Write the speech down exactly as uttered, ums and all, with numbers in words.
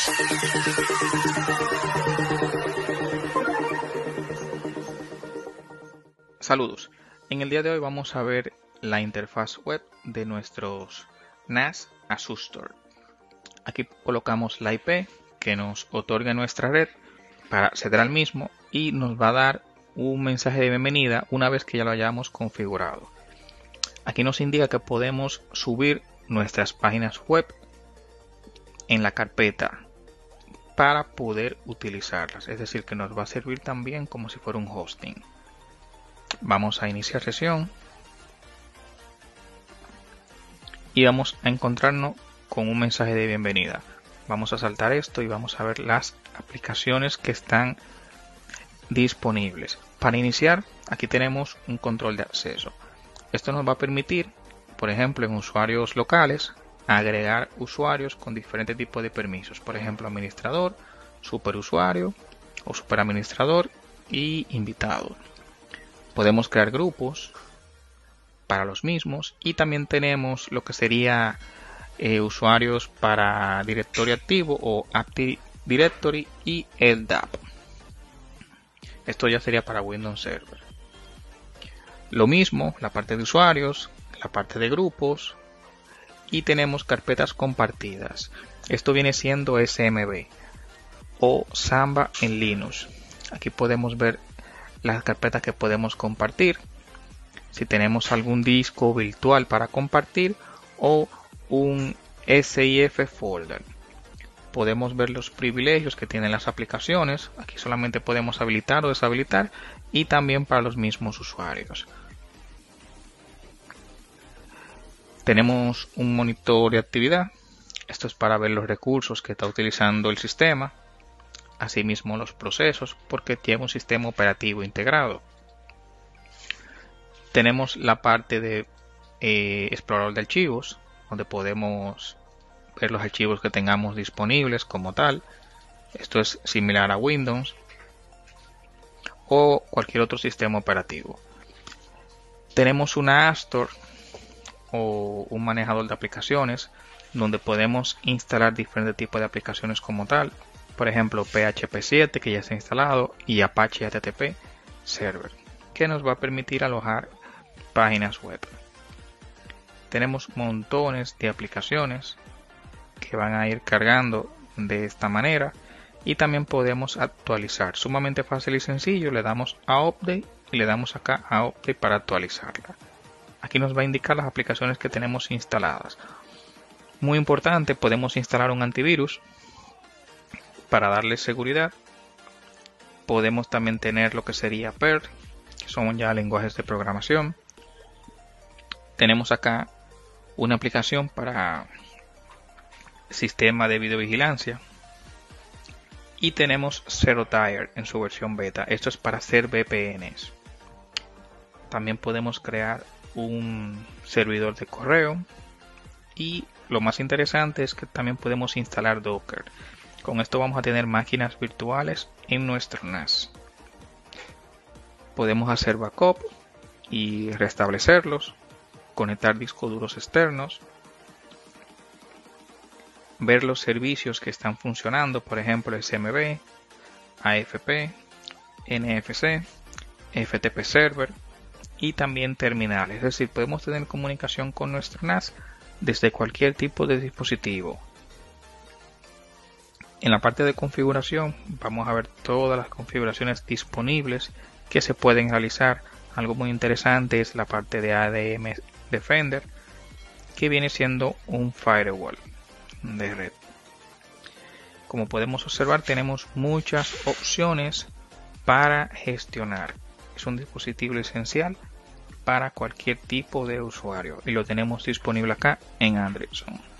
Saludos, en el día de hoy vamos a ver la interfaz web de nuestros N A S Asustor. Aquí colocamos la I P que nos otorga nuestra red para acceder al mismo y nos va a dar un mensaje de bienvenida una vez que ya lo hayamos configurado. Aquí nos indica que podemos subir nuestras páginas web en la carpeta para poder utilizarlas, es decir que nos va a servir también como si fuera un hosting. Vamos a iniciar sesión y vamos a encontrarnos con un mensaje de bienvenida. Vamos a saltar esto y vamos a ver las aplicaciones que están disponibles. Para iniciar, aquí tenemos un control de acceso. Esto nos va a permitir, por ejemplo, en usuarios locales, agregar usuarios con diferentes tipos de permisos. Por ejemplo, administrador, superusuario o superadministrador y invitado. Podemos crear grupos para los mismos y también tenemos lo que sería eh, usuarios para directorio activo o Active Directory y L D A P. Esto ya sería para Windows Server. Lo mismo, la parte de usuarios, la parte de grupos y tenemos carpetas compartidas. Esto viene siendo S M B o Samba en Linux. Aquí podemos ver las carpetas que podemos compartir, si tenemos algún disco virtual para compartir o un S I F folder. Podemos ver los privilegios que tienen las aplicaciones. Aquí solamente podemos habilitar o deshabilitar y también para los mismos usuarios. Tenemos un monitor de actividad. Esto es para ver los recursos que está utilizando el sistema. Asimismo los procesos, porque tiene un sistema operativo integrado. Tenemos la parte de eh, explorador de archivos, donde podemos ver los archivos que tengamos disponibles como tal. Esto es similar a Windows o cualquier otro sistema operativo. Tenemos una App Store o un manejador de aplicaciones, donde podemos instalar diferentes tipos de aplicaciones como tal. Por ejemplo, P H P siete que ya está instalado y Apache H T T P Server, que nos va a permitir alojar páginas web. Tenemos montones de aplicaciones que van a ir cargando de esta manera y también podemos actualizar. Sumamente fácil y sencillo, le damos a Update y le damos acá a Update para actualizarla. Aquí nos va a indicar las aplicaciones que tenemos instaladas. Muy importante, podemos instalar un antivirus para darle seguridad. Podemos también tener lo que sería Perl, que son ya lenguajes de programación. Tenemos acá una aplicación para sistema de videovigilancia y tenemos ZeroTier en su versión beta. Esto es para hacer V P Ns. También podemos crear un servidor de correo y lo más interesante es que también podemos instalar Docker. Con esto vamos a tener máquinas virtuales en nuestro N A S. Podemos hacer backup y restablecerlos, conectar discos duros externos, ver los servicios que están funcionando, por ejemplo S M B, A F P, N F C, F T P Server y también terminales. Es decir, podemos tener comunicación con nuestro N A S desde cualquier tipo de dispositivo. En la parte de configuración vamos a ver todas las configuraciones disponibles que se pueden realizar. Algo muy interesante es la parte de A D M Defender, que viene siendo un firewall de red. Como podemos observar, tenemos muchas opciones para gestionar. Es un dispositivo esencial para cualquier tipo de usuario y lo tenemos disponible acá en Android Zone.